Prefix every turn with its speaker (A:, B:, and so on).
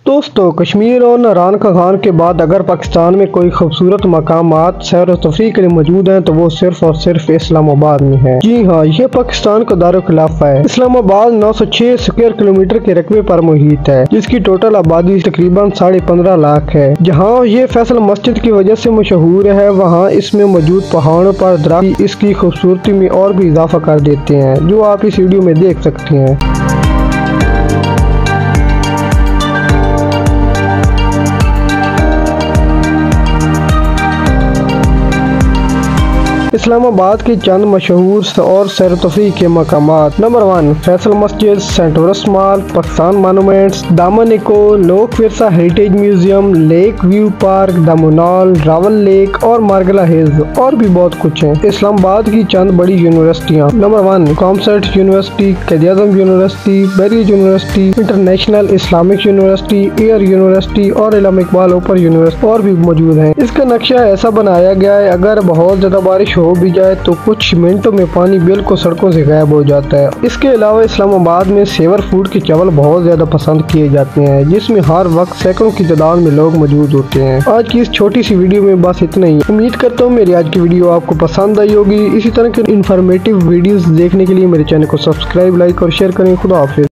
A: दोस्तों, कश्मीर और नारायण खान के बाद अगर पाकिस्तान में कोई खूबसूरत मकामात सैर और तफरीह के लिए मौजूद हैं तो वो सिर्फ और सिर्फ इस्लामाबाद में है। जी हाँ, ये पाकिस्तान का दारुल-खिलाफा है। इस्लामाबाद 906 स्क्वायर किलोमीटर के रकबे पर मुहित है, जिसकी टोटल आबादी तकरीबन 15.5 लाख है। जहाँ ये फैसल मस्जिद की वजह से मशहूर है, वहाँ इसमें मौजूद पहाड़ों पर दरख्त इसकी खूबसूरती में और भी इजाफा कर देते हैं, जो आप इस वीडियो में देख सकते हैं। इस्लामाबाद के चंद मशहूर और सैर तफरीह के मकामात। Number 1, Faisal Masjid, Centaurus mall, Pakistan monuments, Daman e Koh, Lok Virsa heritage museum, lake view park, दामोनाल, रावल लेक और मार्गला हिल्स और भी बहुत कुछ है। इस्लामाबाद की चंद बड़ी यूनिवर्सिटियाँ। नंबर 1, कॉमसर्ट यूनिवर्सिटी, क़ायद-ए-आज़म यूनिवर्सिटी, बैरिज university, international Islamic university, air university और इल्म इकबाल ओपन यूनिवर्सिटी और भी मौजूद है। इसका नक्शा ऐसा बनाया गया है, अगर बहुत ज्यादा बारिश हो भी जाए तो कुछ मिनटों में पानी बिल्कुल सड़कों से गायब हो जाता है। इसके अलावा इस्लामाबाद में सेवर फूड के चावल बहुत ज्यादा पसंद किए जाते हैं, जिसमें हर वक्त सैकड़ों की तादाद में लोग मौजूद होते हैं। आज की इस छोटी सी वीडियो में बस इतना ही। उम्मीद करता हूँ मेरी आज की वीडियो आपको पसंद आई होगी। इसी तरह के इन्फॉर्मेटिव वीडियोस देखने के लिए मेरे चैनल को सब्सक्राइब, लाइक और शेयर करें। खुदा हाफिज।